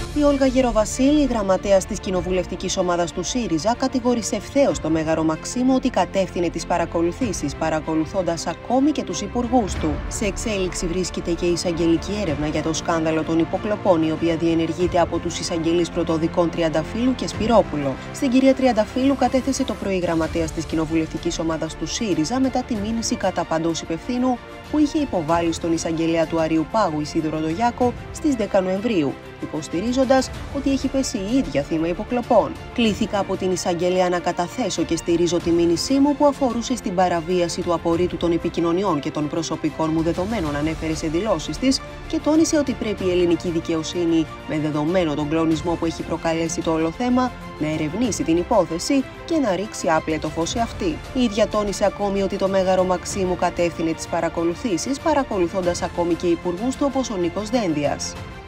Η Όλγα Γεροβασίλη, γραμματέας της κοινοβουλευτικής ομάδας του ΣΥΡΙΖΑ, κατηγόρησε ευθέως το Μέγαρο Μαξίμου ότι κατεύθυνε τις παρακολουθήσεις, παρακολουθώντας ακόμη και τους υπουργούς του. Σε εξέλιξη βρίσκεται και η εισαγγελική έρευνα για το σκάνδαλο των υποκλοπών, η οποία διενεργείται από τους εισαγγελείς πρωτοδικών Τριανταφύλου και Σπυρόπουλο. Στην κυρία Τριανταφύλου κατέθεσε το πρωί γραμματέας της κοινοβουλευτικής ομάδας του ΣΥΡΙΖΑ μετά τη μήνυση κατά παντός υπευθύνου που είχε υποβάλει στον εισαγγελέα του Αριουπάγου Ισίδωρο Ντογιάκο στις 10 Νοεμβρίου, υποστηρίζοντας ότι έχει πέσει η ίδια θύμα υποκλοπών. Κλήθηκα από την εισαγγελέα να καταθέσω και στηρίζω τη μήνυσή μου που αφορούσε στην παραβίαση του απορρίτου των επικοινωνιών και των προσωπικών μου δεδομένων, ανέφερε σε δηλώσεις της και τόνισε ότι πρέπει η ελληνική δικαιοσύνη, με δεδομένο τον κλονισμό που έχει προκαλέσει το όλο θέμα, να ερευνήσει την υπόθεση και να ρίξει άπλετο φως σε αυτή. Η ίδια τόνισε ακόμη ότι το Μέγαρο Μαξίμου κατεύθυνε τις παρακολουθήσεις, παρακολουθώντας ακόμη και υπουργούς του όπως ο Νίκος Δένδιας.